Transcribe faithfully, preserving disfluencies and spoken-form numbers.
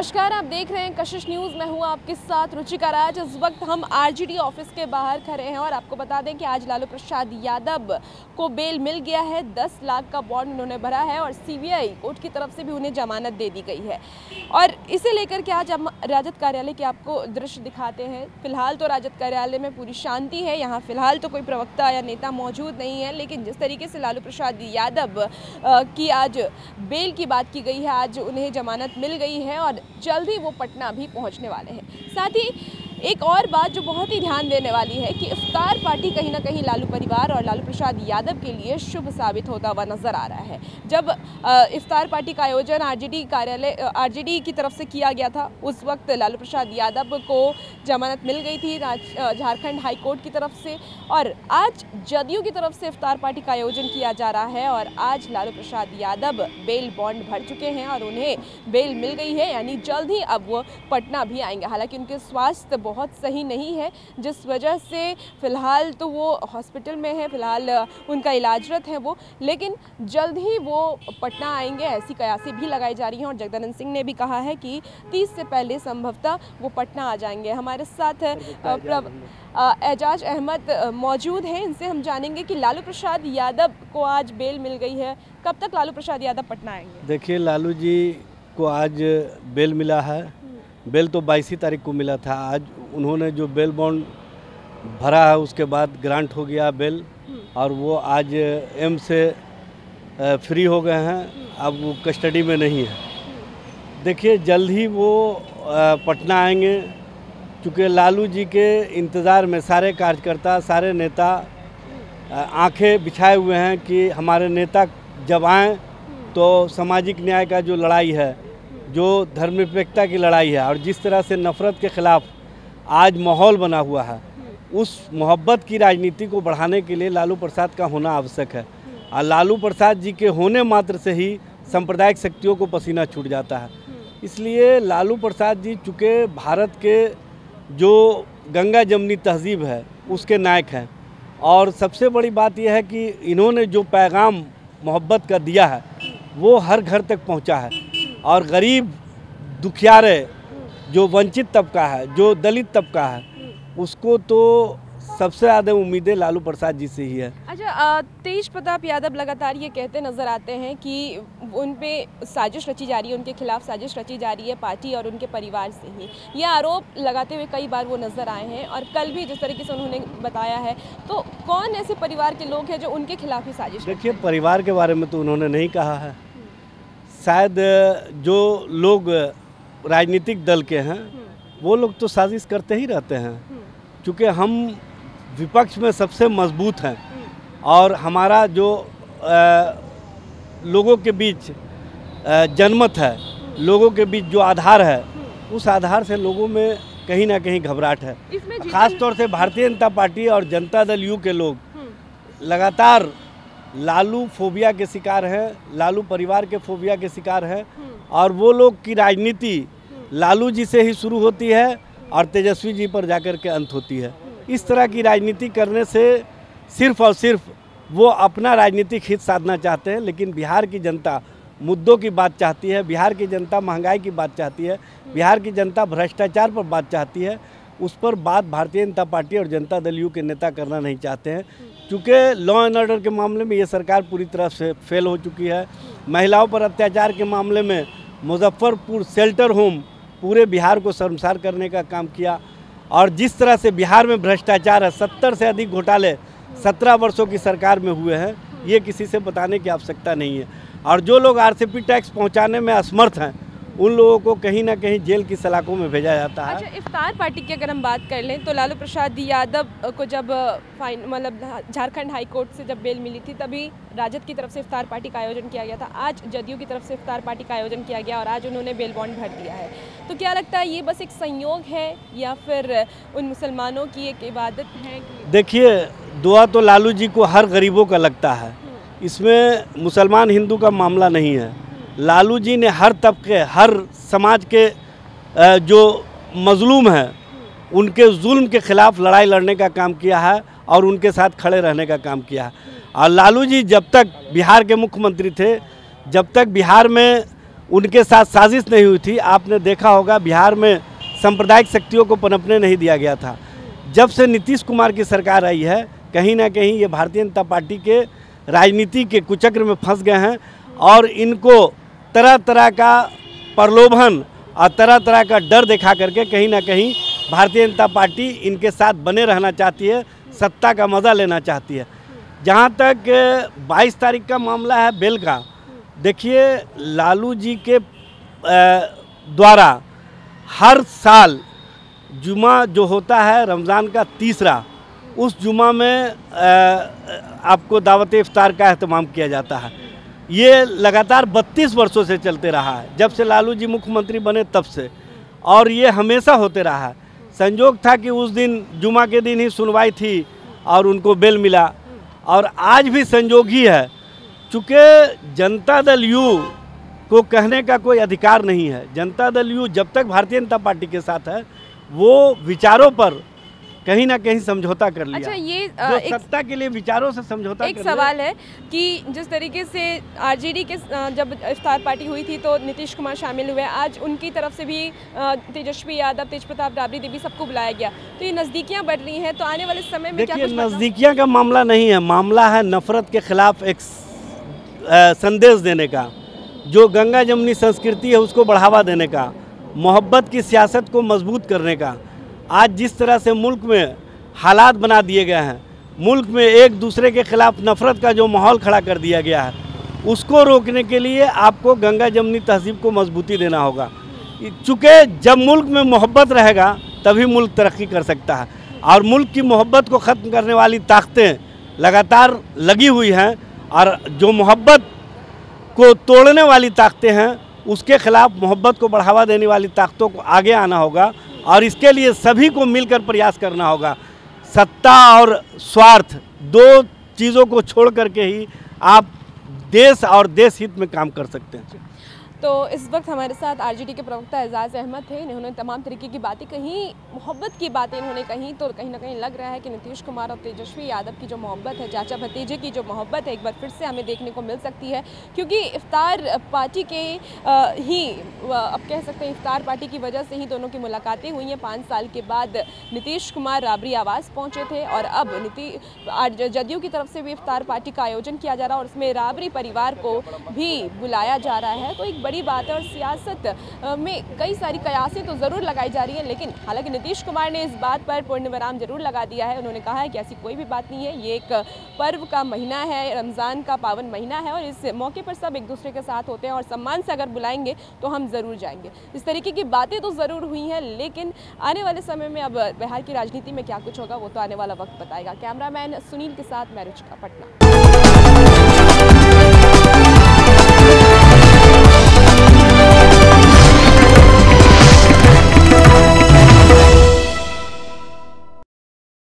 नमस्कार, आप देख रहे हैं कशिश न्यूज़। मैं हूं आपके साथ रुचिका राज। इस वक्त हम आरजेडी ऑफिस के बाहर खड़े हैं और आपको बता दें कि आज लालू प्रसाद यादव को बेल मिल गया है। दस लाख का बॉन्ड उन्होंने भरा है और सीबीआई कोर्ट की तरफ से भी उन्हें जमानत दे दी गई है। और इसे लेकर के आज हम राजद कार्यालय के आपको दृश्य दिखाते हैं। फिलहाल तो राजद कार्यालय में पूरी शांति है। यहाँ फिलहाल तो कोई प्रवक्ता या नेता मौजूद नहीं है, लेकिन जिस तरीके से लालू प्रसाद यादव की आज बेल की बात की गई है, आज उन्हें जमानत मिल गई है और जल्द ही वो पटना भी पहुंचने वाले हैं। साथ ही एक और बात जो बहुत ही ध्यान देने वाली है कि इफ्तार पार्टी कहीं ना कहीं लालू परिवार और लालू प्रसाद यादव के लिए शुभ साबित होता हुआ नजर आ रहा है। जब इफ्तार पार्टी का आयोजन आरजेडी कार्यालय आरजेडी की तरफ से किया गया था, उस वक्त लालू प्रसाद यादव को जमानत मिल गई थी झारखंड हाई कोर्ट की तरफ से, और आज जदयू की तरफ से इफ्तार पार्टी का आयोजन किया जा रहा है और आज लालू प्रसाद यादव बेल बॉन्ड भर चुके हैं और उन्हें बेल मिल गई है, यानी जल्द ही अब वो पटना भी आएंगे। हालांकि उनके स्वास्थ्य बहुत सही नहीं है, जिस वजह से फिलहाल तो वो हॉस्पिटल में है, फिलहाल उनका इलाजरत है वो, लेकिन जल्द ही वो पटना आएंगे ऐसी कयासी भी लगाई जा रही हैं। और जगदानंद सिंह ने भी कहा है कि तीस से पहले संभवतः वो पटना आ जाएंगे। हमारे साथ एजाज अहमद मौजूद हैं, इनसे हम जानेंगे कि लालू प्रसाद यादव को आज बेल मिल गई है, कब तक लालू प्रसाद यादव पटना आएंगे? देखिए, लालू जी को आज बेल मिला है। बेल तो बाईस तारीख को मिला था। आज उन्होंने जो बेल बॉन्ड भरा है उसके बाद ग्रांट हो गया बेल, और वो आज एम से फ्री हो गए हैं। अब वो कस्टडी में नहीं है। देखिए, जल्द ही वो पटना आएंगे, क्योंकि लालू जी के इंतज़ार में सारे कार्यकर्ता, सारे नेता आंखें बिछाए हुए हैं कि हमारे नेता जब आएँ तो सामाजिक न्याय का जो लड़ाई है, जो धर्मनिरपेक्षता की लड़ाई है, और जिस तरह से नफ़रत के ख़िलाफ़ आज माहौल बना हुआ है, उस मोहब्बत की राजनीति को बढ़ाने के लिए लालू प्रसाद का होना आवश्यक है। और लालू प्रसाद जी के होने मात्र से ही सांप्रदायिक शक्तियों को पसीना छूट जाता है। इसलिए लालू प्रसाद जी चूँकि भारत के जो गंगा जमनी तहजीब है उसके नायक हैं, और सबसे बड़ी बात यह है कि इन्होंने जो पैगाम मोहब्बत का दिया है वो हर घर तक पहुंचा है। और गरीब, दुखियारे, जो वंचित तबका है, जो दलित तबका है, उसको तो सबसे ज़्यादा उम्मीदें लालू प्रसाद जी से ही है। अच्छा, तेज प्रताप यादव लगातार ये कहते नज़र आते हैं कि उन पे साजिश रची जा रही है, उनके खिलाफ साजिश रची जा रही है पार्टी और उनके परिवार से ही। ये आरोप लगाते हुए कई बार वो नज़र आए हैं, और कल भी जिस तरीके से उन्होंने बताया है। तो कौन ऐसे परिवार के लोग हैं जो उनके खिलाफ ही साजिश? देखिए, परिवार के बारे में तो उन्होंने नहीं कहा है। शायद जो लोग राजनीतिक दल के हैं वो लोग तो साजिश करते ही रहते हैं, क्योंकि हम विपक्ष में सबसे मजबूत हैं, और हमारा जो आ, लोगों के बीच आ, जनमत है, लोगों के बीच जो आधार है, उस आधार से लोगों में कहीं ना कहीं घबराहट है। ख़ास तौर से भारतीय जनता पार्टी और जनता दल यू के लोग लगातार लालू फोबिया के शिकार हैं, लालू परिवार के फोबिया के शिकार हैं, और वो लोग की राजनीति लालू जी से ही शुरू होती है और तेजस्वी जी पर जाकर के अंत होती है। इस तरह की राजनीति करने से सिर्फ और सिर्फ वो अपना राजनीतिक हित साधना चाहते हैं, लेकिन बिहार की जनता मुद्दों की बात चाहती है, बिहार की जनता महंगाई की बात चाहती है, बिहार की जनता भ्रष्टाचार पर बात चाहती है। उस पर बात भारतीय जनता पार्टी और जनता दल यू के नेता करना नहीं चाहते हैं, क्योंकि लॉ एंड ऑर्डर के मामले में ये सरकार पूरी तरह से फेल हो चुकी है। महिलाओं पर अत्याचार के मामले में मुजफ्फरपुर शेल्टर होम पूरे बिहार को शर्मसार करने का काम किया, और जिस तरह से बिहार में भ्रष्टाचार है, सत्तर से अधिक घोटाले सत्रह वर्षों की सरकार में हुए हैं, ये किसी से बताने की आवश्यकता नहीं है। और जो लोग आरसीपी टैक्स पहुंचाने में असमर्थ हैं, उन लोगों को कहीं ना कहीं जेल की सलाखों में भेजा जाता है। अच्छा, इफ्तार पार्टी की अगर हम बात कर लें तो लालू प्रसाद यादव को जब फाइन मतलब झारखंड हाई कोर्ट से जब बेल मिली थी, तभी राजद की तरफ से इफ्तार पार्टी का आयोजन किया गया था। आज जदयू की तरफ से इफ्तार पार्टी का आयोजन किया गया और आज उन्होंने बेल बॉन्ड भर दिया है। तो क्या लगता है, ये बस एक संयोग है या फिर उन मुसलमानों की एक इबादत है? देखिए, दुआ तो लालू जी को हर गरीबों का लगता है, इसमें मुसलमान हिंदू का मामला नहीं है। लालू जी ने हर तबके, हर समाज के जो मजलूम हैं उनके जुल्म के खिलाफ लड़ाई लड़ने का काम किया है और उनके साथ खड़े रहने का काम किया है। और लालू जी जब तक बिहार के मुख्यमंत्री थे, जब तक बिहार में उनके साथ साजिश नहीं हुई थी। आपने देखा होगा बिहार में सांप्रदायिक शक्तियों को पनपने नहीं दिया गया था। जब से नीतीश कुमार की सरकार आई है, कहीं ना कहीं ये भारतीय जनता पार्टी के राजनीति के कुचक्र में फंस गए हैं और इनको तरह तरह का प्रलोभन और तरह तरह का डर दिखा करके कहीं ना कहीं भारतीय जनता पार्टी इनके साथ बने रहना चाहती है, सत्ता का मज़ा लेना चाहती है। जहाँ तक बाईस तारीख का मामला है बेल का, देखिए लालू जी के द्वारा हर साल जुमा जो होता है रमज़ान का तीसरा, उस जुमा में आपको दावत इफ्तार का अहतमाम किया जाता है। ये लगातार बत्तीस वर्षों से चलते रहा है, जब से लालू जी मुख्यमंत्री बने तब से, और ये हमेशा होते रहा है। संयोग था कि उस दिन जुमा के दिन ही सुनवाई थी और उनको बेल मिला, और आज भी संयोग ही है। चूँकि जनता दल यू को कहने का कोई अधिकार नहीं है। जनता दल यू जब तक भारतीय जनता पार्टी के साथ है, वो विचारों पर कहीं ना कहीं समझौता कर लिया। अच्छा, ये जो एक, सत्ता के लिए विचारों से समझौता एक सवाल है कि जिस तरीके से आरजेडी के जब इफ्तार पार्टी हुई थी तो नीतीश कुमार शामिल हुए, आज उनकी तरफ से भी तेजस्वी यादव, तेज प्रताप राबड़ी देवी सबको बुलाया गया, तो ये नज़दीकियां बढ़ रही हैं, तो आने वाले समय में क्या कुछ नज़दीकियां का मामला नहीं है, मामला है नफरत के खिलाफ एक संदेश देने का, जो गंगा जमुनी संस्कृति है उसको बढ़ावा देने का, मोहब्बत की सियासत को मजबूत करने का। आज जिस तरह से मुल्क में हालात बना दिए गए हैं, मुल्क में एक दूसरे के खिलाफ नफरत का जो माहौल खड़ा कर दिया गया है, उसको रोकने के लिए आपको गंगा जमुनी तहजीब को मजबूती देना होगा। चूँकि जब मुल्क में मोहब्बत रहेगा तभी मुल्क तरक्की कर सकता है, और मुल्क की मोहब्बत को ख़त्म करने वाली ताकतें लगातार लगी हुई हैं, और जो मोहब्बत को तोड़ने वाली ताकतें हैं उसके खिलाफ मोहब्बत को बढ़ावा देने वाली ताकतों को आगे आना होगा, और इसके लिए सभी को मिलकर प्रयास करना होगा। सत्ता और स्वार्थ दो चीज़ों को छोड़ करके ही आप देश और देश हित में काम कर सकते हैं। तो इस वक्त हमारे साथ आरजेडी के प्रवक्ता एजाज अहमद थे। इन्होंने तमाम तरीके की बातें कही, मोहब्बत की बातें इन्होंने कही, तो कहीं ना कहीं लग रहा है कि नीतीश कुमार और तेजस्वी यादव की जो मोहब्बत है, चाचा भतीजे की जो मोहब्बत है, एक बार फिर से हमें देखने को मिल सकती है। क्योंकि इफ्तार पार्टी के ही, अब कह सकते हैं इफ्तार पार्टी की वजह से ही दोनों की मुलाकातें हुई हैं। पाँच साल के बाद नीतीश कुमार राबड़ी आवास पहुँचे थे, और अब नीति जदयू की तरफ से भी इफ्तार पार्टी का आयोजन किया जा रहा है, और उसमें राबड़ी परिवार को भी बुलाया जा रहा है। तो एक बड़ी बात है, और सियासत में कई सारी कयासें तो ज़रूर लगाई जा रही हैं, लेकिन हालांकि नीतीश कुमार ने इस बात पर पूर्ण विराम जरूर लगा दिया है। उन्होंने कहा है कि ऐसी कोई भी बात नहीं है, ये एक पर्व का महीना है, रमज़ान का पावन महीना है, और इस मौके पर सब एक दूसरे के साथ होते हैं, और सम्मान से अगर बुलाएंगे तो हम ज़रूर जाएंगे। इस तरीके की बातें तो ज़रूर हुई हैं, लेकिन आने वाले समय में अब बिहार की राजनीति में क्या कुछ होगा वो तो आने वाला वक्त बताएगा। कैमरामैन सुनील के साथ मैं रुचिका, पटना।